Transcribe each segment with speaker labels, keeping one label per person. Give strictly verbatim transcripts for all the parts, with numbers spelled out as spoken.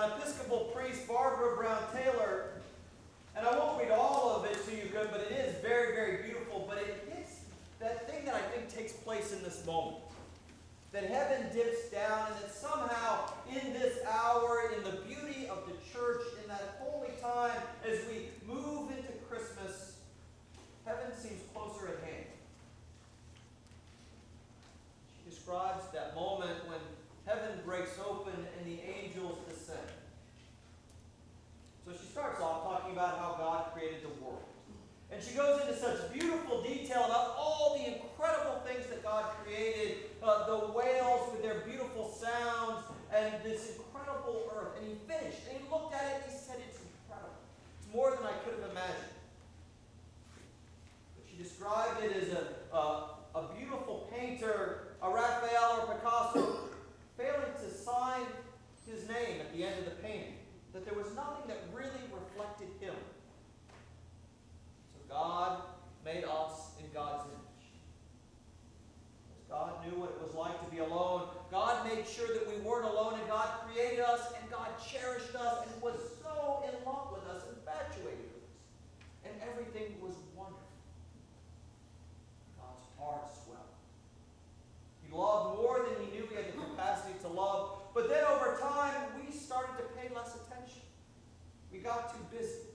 Speaker 1: an Episcopal priest, Barbara Brown Taylor, and I won't read all of it to you, good, but it is very, very beautiful. But it hits that thing that I think takes place in this moment. That heaven dips down, and that somehow in this hour, in the beauty of the church, in that holy time, as we move into Christmas, heaven seems closer at hand. She describes that moment when heaven breaks open and the angels descend. So she starts off talking about how God created the world. And she goes into such beautiful detail about all the incredible things that God created, uh, the whales with their beautiful sounds, and this incredible earth. And he finished, and he looked at it, and he said, it's incredible. It's more than I could have imagined. But she described it as a, a, a beautiful painter, a Raphael or Picasso, failing to sign his name at the end of the painting. That there was nothing that really reflected him. God made us in God's image. As God knew what it was like to be alone, God made sure that we weren't alone, and God created us, and God cherished us, and was so in love with us, infatuated with us. And everything was wonderful. God's heart swelled. He loved more than he knew he had the capacity to love. But then over time, we started to pay less attention. We got too busy.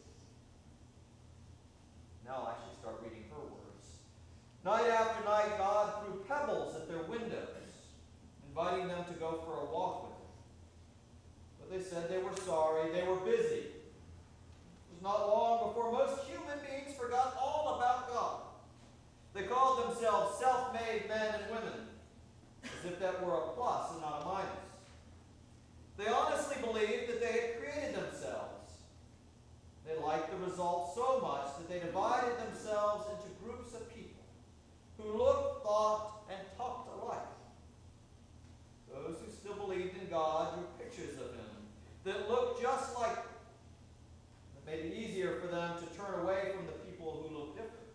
Speaker 1: Now I should start reading her words. Night after night, God threw pebbles at their windows, inviting them to go for a walk with him. But they said they were sorry, they were busy. It was not long before most human beings forgot all about God. They called themselves self-made men and women, as if that were a plus and not a minus. They honestly believed that they had created themselves. They liked the result so much that they divided themselves into groups of people who looked, thought, and talked alike. Those who still believed in God drew pictures of him that looked just like him. That made it easier for them to turn away from the people who looked different.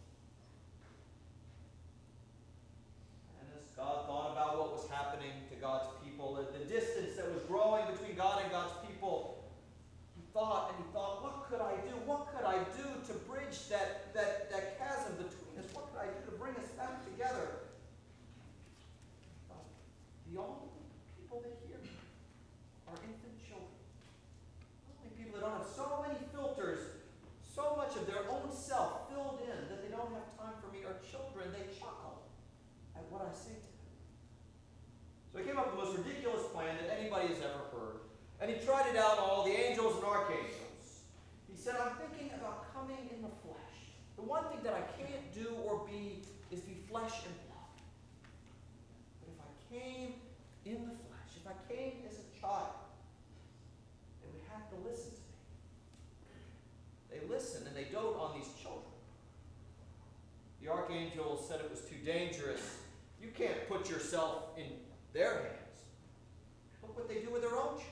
Speaker 1: And as God thought about what was happening to God's people, the distance that was growing between God and God's people, thought and he thought, what could I do? What could I do to bridge that, that, that chasm between us? What could I do to bring us back together? Thought, the only people that hear me are infant children. The only people that don't have so many filters, so much of their own self filled in that they don't have time for me are children. They chuckle at what I say to them. So he came up with the most ridiculous plan that anybody has ever heard. And he tried it out on all the angels and archangels. He said, I'm thinking about coming in the flesh. The one thing that I can't do or be is be flesh and blood. But if I came in the flesh, if I came as a child, they would have to listen to me. They listen and they dote on these children. The archangels said it was too dangerous. You can't put yourself in their hands. Look what they do with their own children.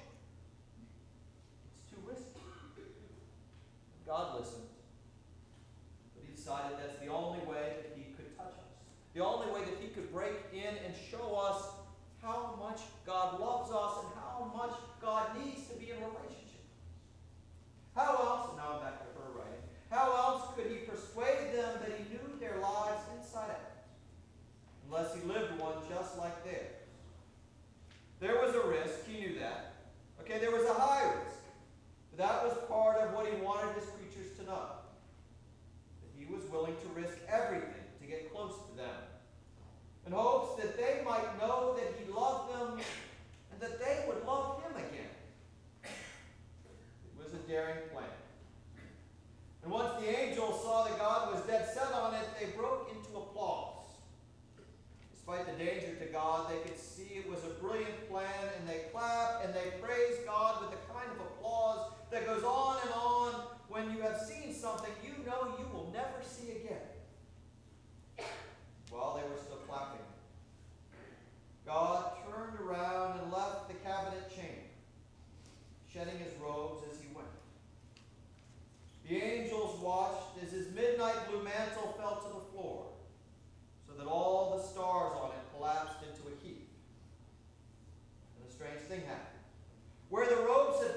Speaker 1: God listened, but he decided that's the only way that he could touch us. The only way that he could break in and show us how much God loves us and how much God needs to be in relationship. How else, now I'm back to her writing, how else could he persuade them that he knew their lives inside out, unless he lived one just like theirs? There was a risk, he knew that. Okay, there was a high risk. That was part of what he wanted his creatures to know. That he was willing to risk everything to get close to them. In hopes that they might know that he loved them and that they would love him again. It was a daring plan. And once the angels saw that God was dead set on it, they broke into applause. Despite the danger to God, they could see it was a brilliant plan, and they clapped and they praised God with the kind of applause that goes on and on. When you have seen something you know you will never see again. While they were still clapping, God turned around and left the cabinet chamber, shedding his robes as he went. The angels watched as his midnight blue mantle fell to the floor, so that all the stars on it collapsed into a heap. And a strange thing happened. Where the robes had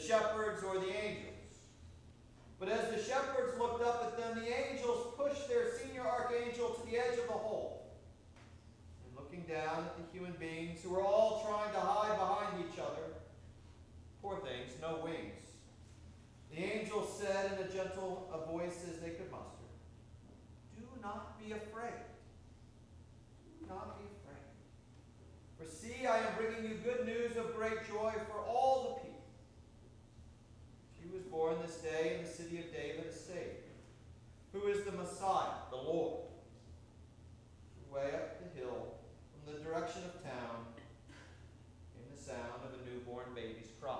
Speaker 1: shepherds or the angels. But as the shepherds looked up at them, the angels pushed their senior archangel to the edge of the hole. And looking down at the human beings who were all trying to hide behind each other, poor things, no wings, the angel said in a gentle a voice as they could muster, "Do not be afraid. Do not be afraid. For see, I am bringing you good news of great joy for all the people. He was born this day in the city of David a Savior, who is the Messiah, the Lord. Way up the hill from the direction of town came the sound of a newborn baby's cry."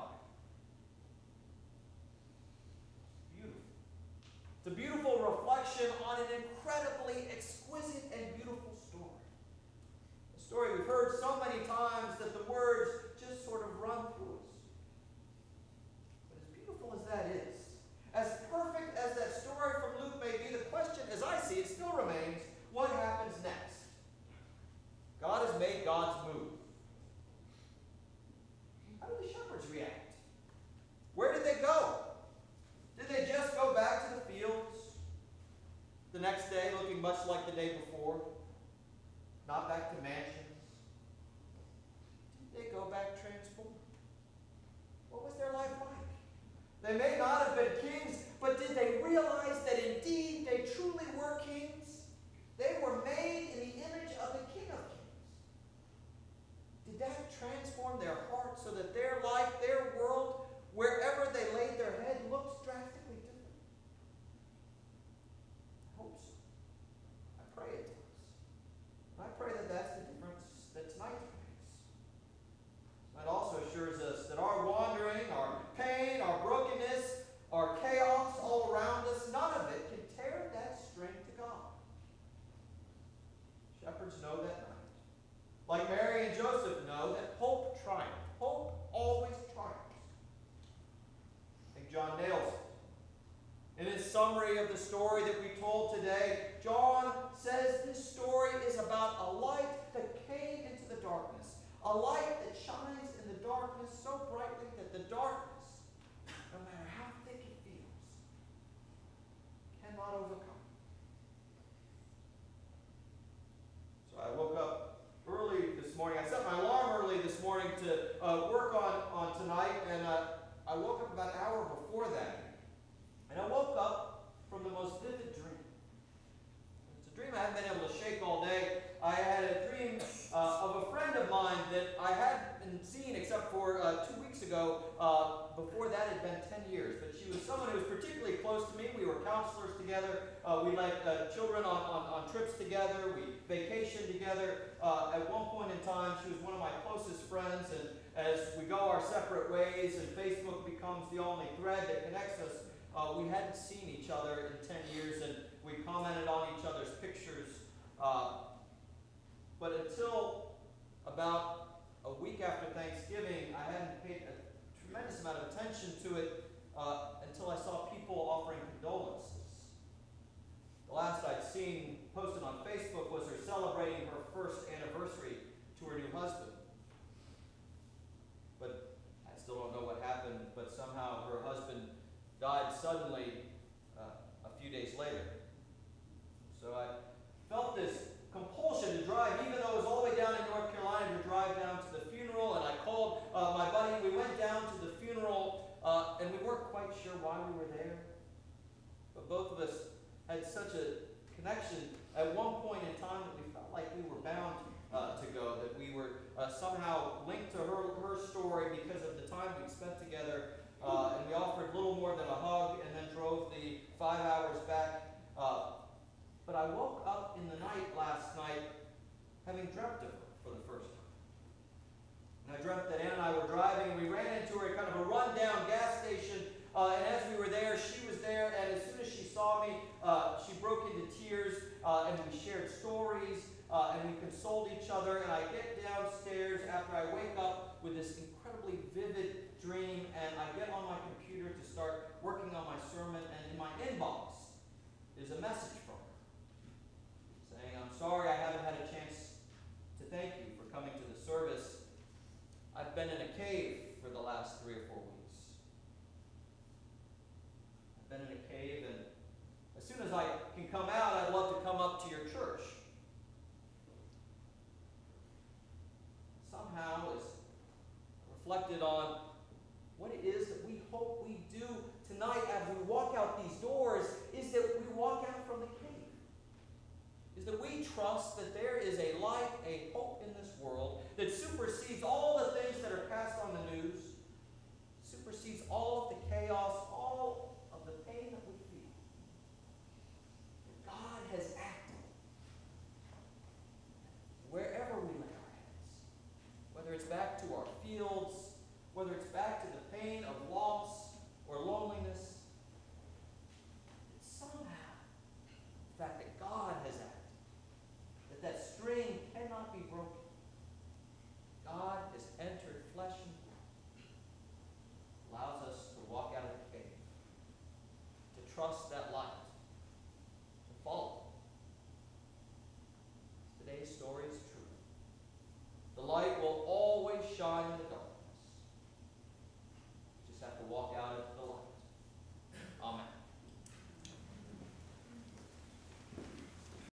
Speaker 1: Beautiful. It's a beautiful reflection on an incredibly exquisite and beautiful story. A story we've heard so many times that the words just sort of run through us. But as beautiful as that is, as perfect as that story from Luke may be, the question, as I see it, still remains, what happens next? God has made God's move. How do the shepherds react? Where did they go? Did they just go back to the fields the next day looking much like the day before? Not back to mansions? Did they go back transformed? What was their life like? They may not have been kings, but did they realize that indeed they truly were kings? They were made in the image of the King of Kings. Did that transform their hearts so that their life, their world, wherever they laid their head, looks drastically different? I hope so. I pray it does. And I pray that that's the difference that tonight makes. That also assures us that our wandering, our pain, our brokenness, our chaos all around us, none of it can tear that strength to God. Shepherds know that night. Like Mary and Joseph know that hope triumphs. Hope always triumphs. I think John nails it. In his summary of the story that we told today, John says this story is about a light that came into the darkness. A light that shines in the darkness so brightly that the darkness, no matter how thick it feels, cannot overcome. So I woke up early this morning. I set my alarm early this morning to uh, work on, on tonight, and uh, I woke up about an hour before that. And I woke up from the most vivid dream. It's a dream I haven't been able to shake all day. I had a dream uh, of a friend of mine that I hadn't seen except for uh, two weeks ago. Uh, before that, it had been ten years. But she was someone who was particularly close to me. We were counselors together. Uh, we led uh, children on, on, on trips together. We vacationed together. Uh, at one point in time, she was one of my closest friends. And as we go our separate ways and Facebook becomes the only thread that connects us, uh, we hadn't seen each other in ten years. And we commented on each other's pictures. Uh, But until about a week after Thanksgiving, I hadn't paid a tremendous amount of attention to it uh, until I saw people offering condolences. The last I'd seen posted on Facebook was her celebrating her first anniversary to her new husband. But I still don't know what happened, but somehow her husband died suddenly uh, a few days later. So I felt this compulsion to drive, even though it was all the way down in North Carolina, to drive down to the funeral. And I called uh, my buddy. We went down to the funeral, uh, and we weren't quite sure why we were there. But both of us had such a connection at one point in time that we felt like we were bound uh, to go, that we were uh, somehow linked to her, her story because of the time we spent together. Uh, and we offered little more than a hug and then drove the five hours back. Uh, But I woke up in the night last night having dreamt of her for the first time. And I dreamt that Ann and I were driving, and we ran into her at kind of a rundown gas station. Uh, and as we were there, she was there, and as soon as she saw me, uh, she broke into tears, uh, and we shared stories, uh, and we consoled each other. And I get downstairs after I wake up with this incredibly vivid dream, and I get on my computer to start working on my sermon, and in my inbox is a message from her. I'm sorry I haven't had a chance to thank you for coming to the service. I've been in a cave for the last three or four weeks. reflected on what it is that we hope we do tonight as we walk out these doors, is that we walk out from the cave. Is that we trust that there is a light, a hope in this world that supersedes all the things that are passed on the news, supersedes all of the chaos, all of the pain that we feel. That God has acted wherever we lay our heads, whether it's back to our fields, whether it's back to the pain of loss or loneliness. Somehow, the fact that God has acted, that that string cannot be broken. God has entered flesh and blood, allows us to walk out of the cave, to trust that light, to follow. Today's story is true. The light will always shine in the darkness. You just have to walk